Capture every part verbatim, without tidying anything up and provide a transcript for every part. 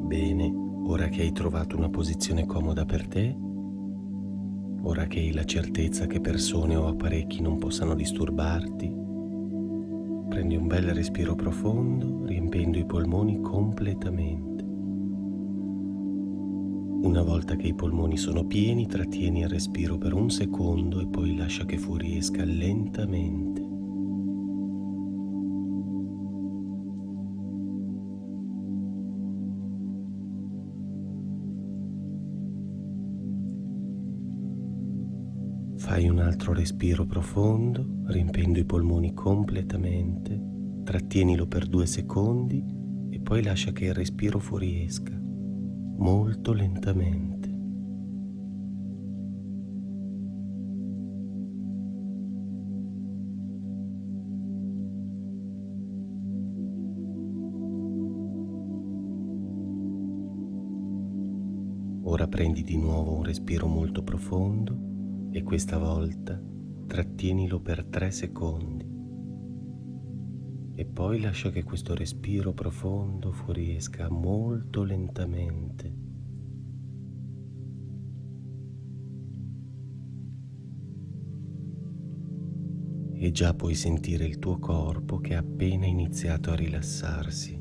Bene, ora che hai trovato una posizione comoda per te, ora che hai la certezza che persone o apparecchi non possano disturbarti, prendi un bel respiro profondo, riempiendo i polmoni completamente. Una volta che i polmoni sono pieni, trattieni il respiro per un secondo e poi lascia che fuoriesca lentamente. Fai un altro respiro profondo, riempiendo i polmoni completamente, trattienilo per due secondi e poi lascia che il respiro fuoriesca molto lentamente. Ora prendi di nuovo un respiro molto profondo e questa volta trattienilo per tre secondi e poi lascia che questo respiro profondo fuoriesca molto lentamente. E già puoi sentire il tuo corpo che ha appena iniziato a rilassarsi.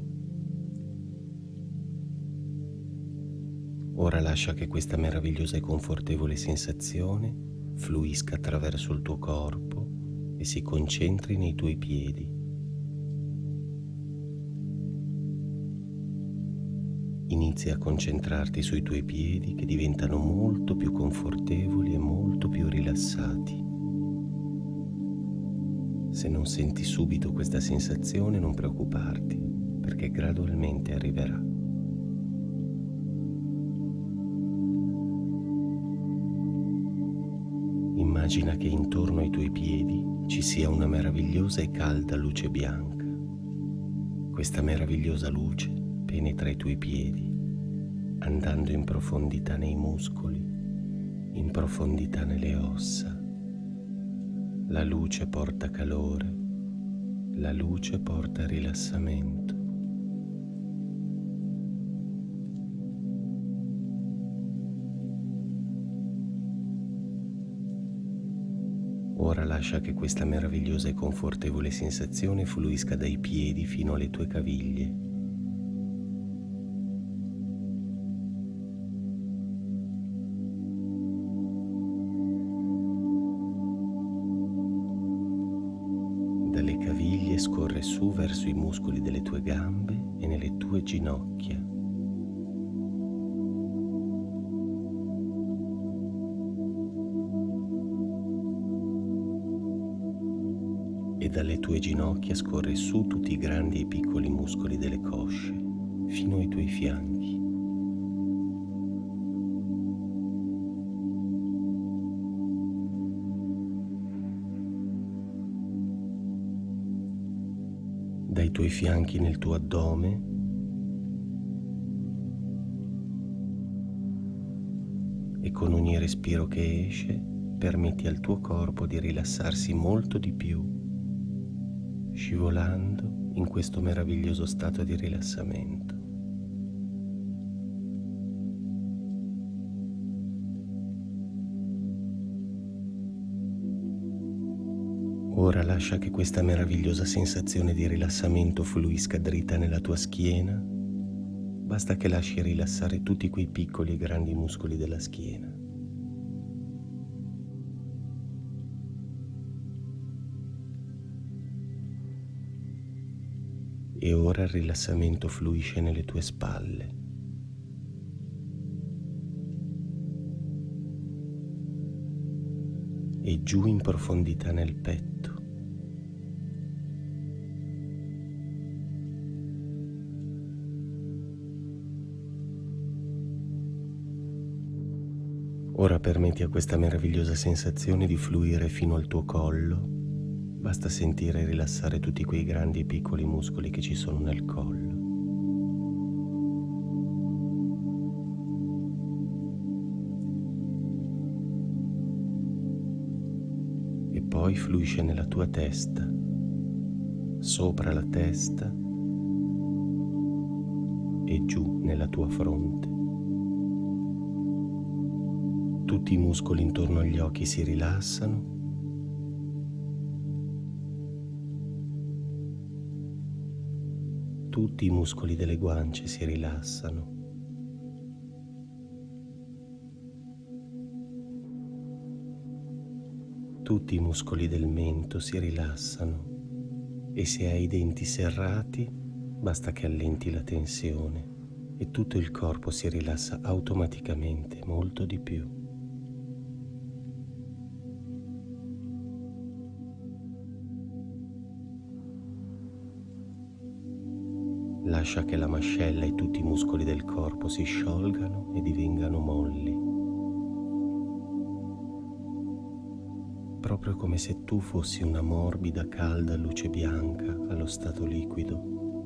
Ora lascia che questa meravigliosa e confortevole sensazione fluisca attraverso il tuo corpo e si concentri nei tuoi piedi. Inizia a concentrarti sui tuoi piedi che diventano molto più confortevoli e molto più rilassati. Se non senti subito questa sensazione, non preoccuparti, perché gradualmente arriverà. Immagina che intorno ai tuoi piedi ci sia una meravigliosa e calda luce bianca. Questa meravigliosa luce penetra i tuoi piedi, andando in profondità nei muscoli, in profondità nelle ossa. La luce porta calore, la luce porta rilassamento. Ora lascia che questa meravigliosa e confortevole sensazione fluisca dai piedi fino alle tue caviglie. Dalle caviglie scorre su verso i muscoli delle tue gambe e nelle tue ginocchia. E dalle tue ginocchia scorre su tutti i grandi e piccoli muscoli delle cosce, fino ai tuoi fianchi. Dai tuoi fianchi nel tuo addome, e con ogni respiro che esce permetti al tuo corpo di rilassarsi molto di più, scivolando in questo meraviglioso stato di rilassamento. Ora lascia che questa meravigliosa sensazione di rilassamento fluisca dritta nella tua schiena. Basta che lasci rilassare tutti quei piccoli e grandi muscoli della schiena. E ora il rilassamento fluisce nelle tue spalle. E giù in profondità nel petto. Ora permetti a questa meravigliosa sensazione di fluire fino al tuo collo. Basta sentire e rilassare tutti quei grandi e piccoli muscoli che ci sono nel collo. E poi fluisce nella tua testa, sopra la testa, e giù nella tua fronte. Tutti i muscoli intorno agli occhi si rilassano. Tutti i muscoli delle guance si rilassano. Tutti i muscoli del mento si rilassano e se hai i denti serrati basta che allenti la tensione e tutto il corpo si rilassa automaticamente molto di più. Lascia che la mascella e tutti i muscoli del corpo si sciolgano e divengano molli, proprio come se tu fossi una morbida, calda luce bianca allo stato liquido.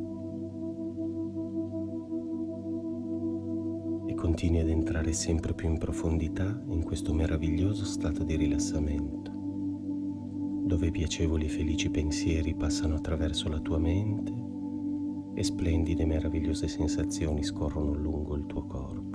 E continui ad entrare sempre più in profondità in questo meraviglioso stato di rilassamento, dove piacevoli e felici pensieri passano attraverso la tua mente e splendide e meravigliose sensazioni scorrono lungo il tuo corpo.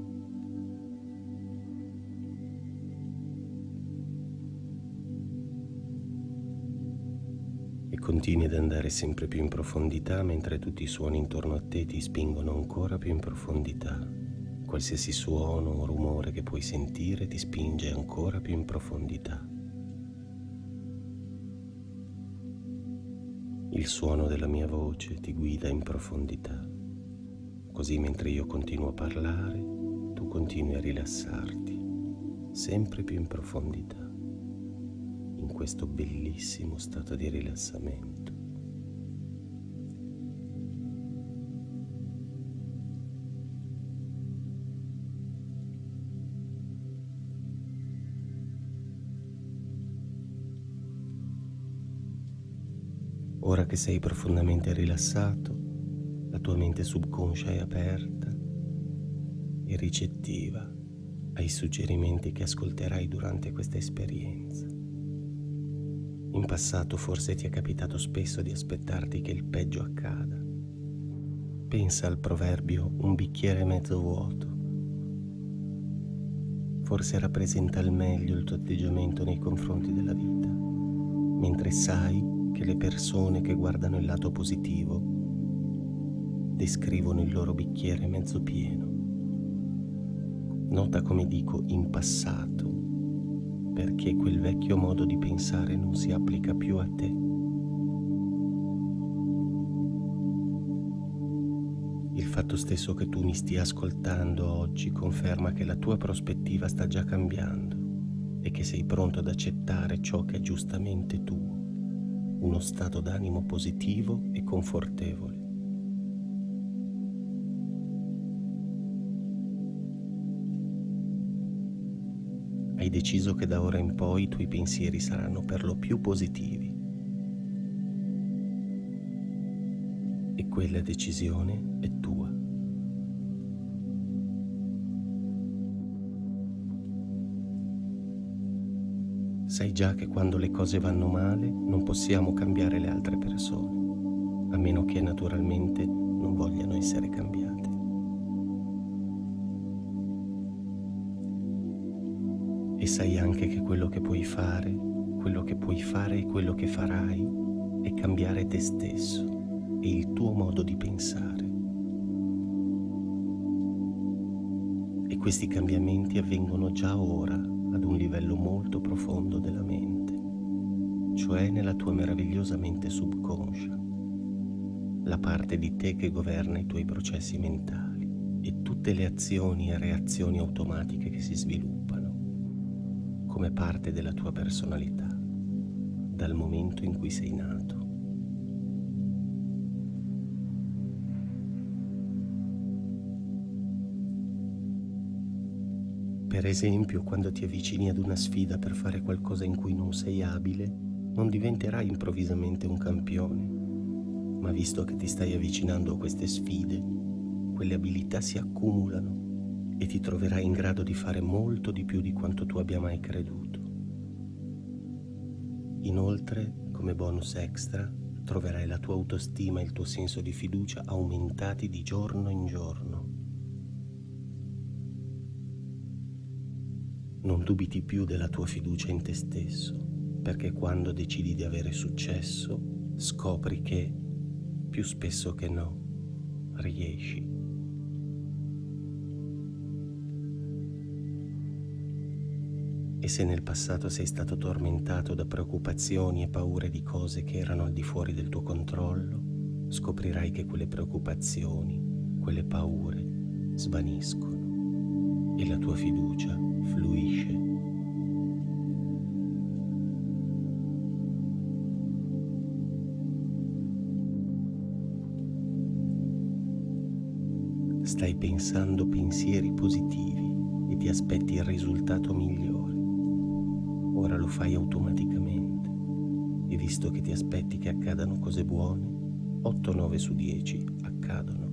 E continui ad andare sempre più in profondità mentre tutti i suoni intorno a te ti spingono ancora più in profondità. Qualsiasi suono o rumore che puoi sentire ti spinge ancora più in profondità. Il suono della mia voce ti guida in profondità, così mentre io continuo a parlare, tu continui a rilassarti, sempre più in profondità, in questo bellissimo stato di rilassamento. Ora che sei profondamente rilassato, la tua mente subconscia è aperta e ricettiva ai suggerimenti che ascolterai durante questa esperienza. In passato forse ti è capitato spesso di aspettarti che il peggio accada. Pensa al proverbio un bicchiere mezzo vuoto. Forse rappresenta al meglio il tuo atteggiamento nei confronti della vita, mentre sai che le persone che guardano il lato positivo descrivono il loro bicchiere mezzo pieno. Nota come dico in passato, perché quel vecchio modo di pensare non si applica più a te. Il fatto stesso che tu mi stia ascoltando oggi conferma che la tua prospettiva sta già cambiando e che sei pronto ad accettare ciò che è giustamente tuo. Uno stato d'animo positivo e confortevole. Hai deciso che da ora in poi i tuoi pensieri saranno per lo più positivi. E quella decisione è tua. Sai già che quando le cose vanno male non possiamo cambiare le altre persone, a meno che naturalmente non vogliano essere cambiate. E sai anche che quello che puoi fare, quello che puoi fare e quello che farai è cambiare te stesso e il tuo modo di pensare. E questi cambiamenti avvengono già ora ad un livello molto profondo della mente, cioè nella tua meravigliosa mente subconscia, la parte di te che governa i tuoi processi mentali e tutte le azioni e reazioni automatiche che si sviluppano come parte della tua personalità dal momento in cui sei nato. Per esempio, quando ti avvicini ad una sfida per fare qualcosa in cui non sei abile, non diventerai improvvisamente un campione, ma visto che ti stai avvicinando a queste sfide, quelle abilità si accumulano e ti troverai in grado di fare molto di più di quanto tu abbia mai creduto. Inoltre, come bonus extra, troverai la tua autostima e il tuo senso di fiducia aumentati di giorno in giorno. Non dubiti più della tua fiducia in te stesso, perché quando decidi di avere successo, scopri che, più spesso che no, riesci. E se nel passato sei stato tormentato da preoccupazioni e paure di cose che erano al di fuori del tuo controllo, scoprirai che quelle preoccupazioni, quelle paure svaniscono e la tua fiducia fluisce. Stai pensando pensieri positivi e ti aspetti il risultato migliore. Ora lo fai automaticamente e visto che ti aspetti che accadano cose buone, otto nove su dieci accadono.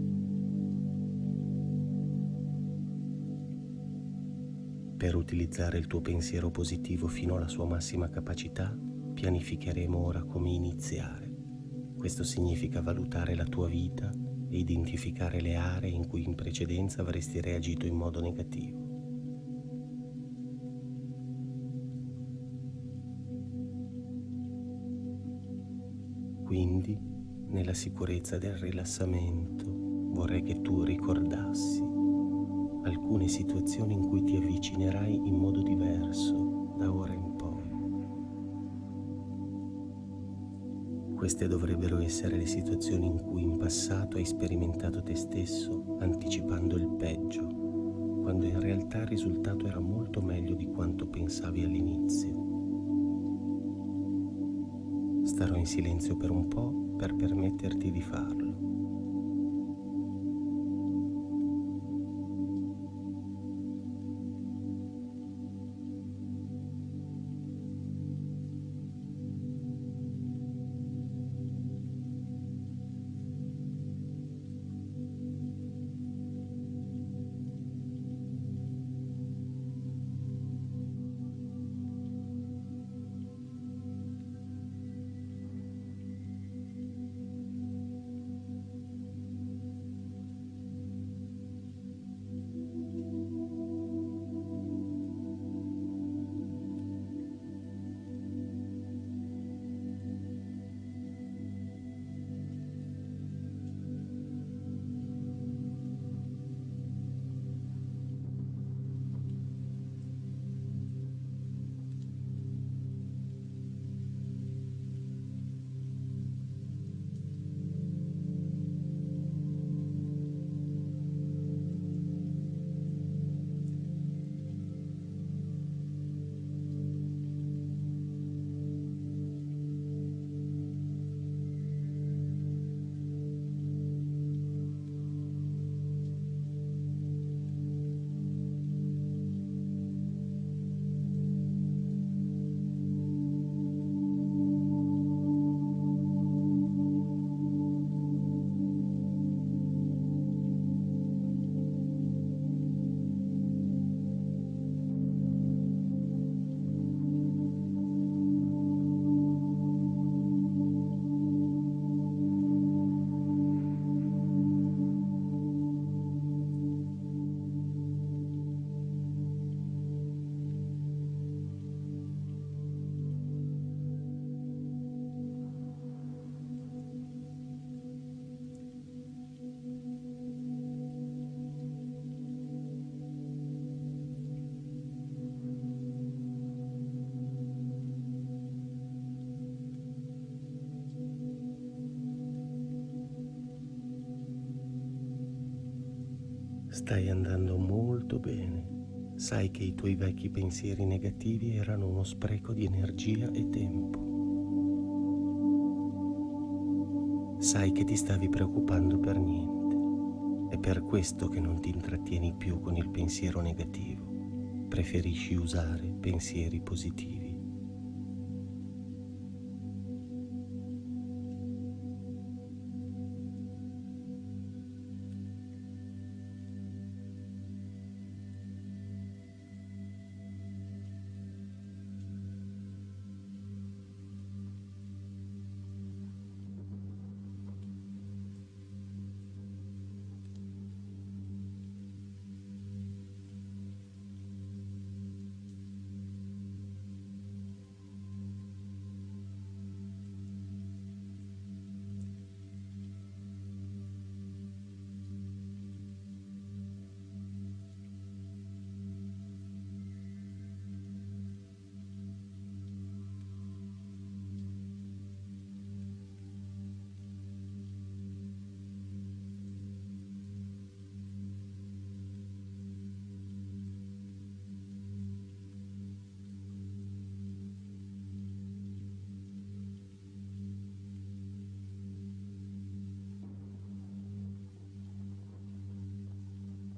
Per utilizzare il tuo pensiero positivo fino alla sua massima capacità, pianificheremo ora come iniziare. Questo significa valutare la tua vita e identificare le aree in cui in precedenza avresti reagito in modo negativo. Quindi, nella sicurezza del rilassamento, vorrei che tu ricordassi alcune situazioni in cui ti avvicinerai in modo diverso da ora in poi. Queste dovrebbero essere le situazioni in cui in passato hai sperimentato te stesso anticipando il peggio, quando in realtà il risultato era molto meglio di quanto pensavi all'inizio. Starò in silenzio per un po' per permetterti di farlo. Stai andando molto bene. Sai che i tuoi vecchi pensieri negativi erano uno spreco di energia e tempo. Sai che ti stavi preoccupando per niente. È per questo che non ti intrattieni più con il pensiero negativo. Preferisci usare pensieri positivi.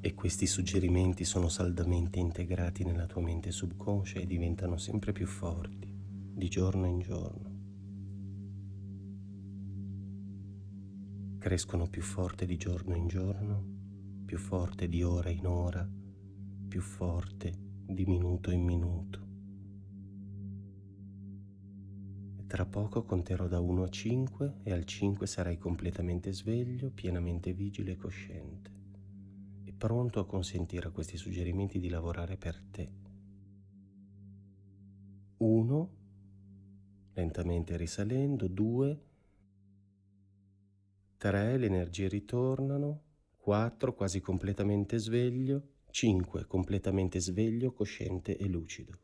E questi suggerimenti sono saldamente integrati nella tua mente subconscia e diventano sempre più forti, di giorno in giorno. Crescono più forte di giorno in giorno, più forte di ora in ora, più forte di minuto in minuto. E tra poco conterò da uno a cinque e al cinque sarai completamente sveglio, pienamente vigile e cosciente, e pronto a consentire a questi suggerimenti di lavorare per te. uno, lentamente risalendo, due, tre, le energie ritornano, quattro, quasi completamente sveglio, cinque, completamente sveglio, cosciente e lucido.